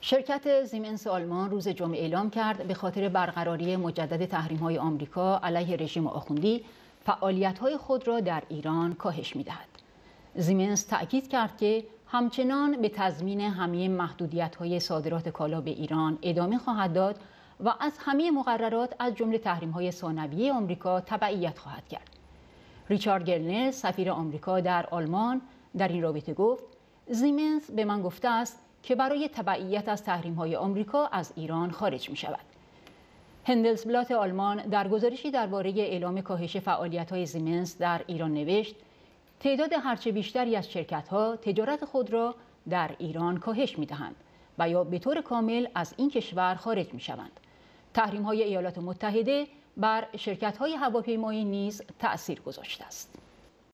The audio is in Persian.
شرکت زیمنس آلمان روز جمعه اعلام کرد به خاطر برقراری مجدد تحریم‌های آمریکا علیه رژیم آخوندی فعالیت‌های خود را در ایران کاهش می‌دهد. زیمنس تأکید کرد که همچنان به تضمین همه محدودیت‌های صادرات کالا به ایران ادامه خواهد داد و از همه مقررات از جمله تحریم‌های ثانویه آمریکا تبعیت خواهد کرد. ریچارد گرنر سفیر آمریکا در آلمان در این رابطه گفت: زیمنس به من گفته است که برای تبعیت از تحریم‌های آمریکا از ایران خارج می‌شود. هندلسبلات آلمان در گزارشی درباره اعلام کاهش فعالیت‌های زیمنس در ایران نوشت: تعداد هرچه بیشتری از شرکت‌ها تجارت خود را در ایران کاهش می‌دهند و یا به طور کامل از این کشور خارج می‌شوند. تحریم‌های ایالات متحده بر شرکت‌های هواپیمایی نیز تأثیر گذاشته است.